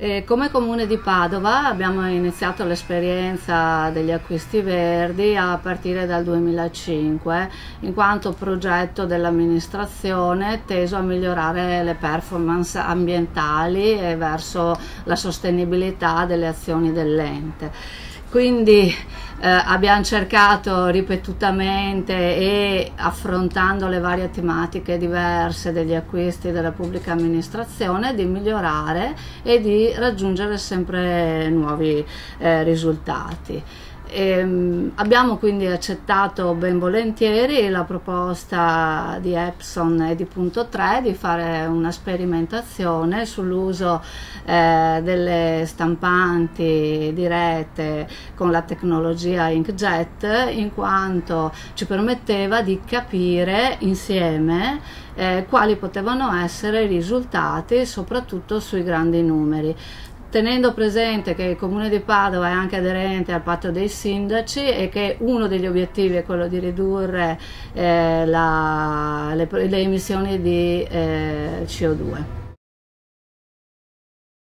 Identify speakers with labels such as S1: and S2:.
S1: Come Comune di Padova abbiamo iniziato l'esperienza degli acquisti verdi a partire dal 2005, in quanto progetto dell'amministrazione teso a migliorare le performance ambientali e verso la sostenibilità delle azioni dell'ente. Quindi abbiamo cercato ripetutamente e affrontando le varie tematiche diverse degli acquisti della pubblica amministrazione di migliorare e di raggiungere sempre nuovi risultati. Abbiamo quindi accettato ben volentieri la proposta di Epson e di Punto 3 di fare una sperimentazione sull'uso delle stampanti di rete con la tecnologia inkjet, in quanto ci permetteva di capire insieme quali potevano essere i risultati, soprattutto sui grandi numeri, tenendo presente che il Comune di Padova è anche aderente al patto dei sindaci e che uno degli obiettivi è quello di ridurre le emissioni di CO2.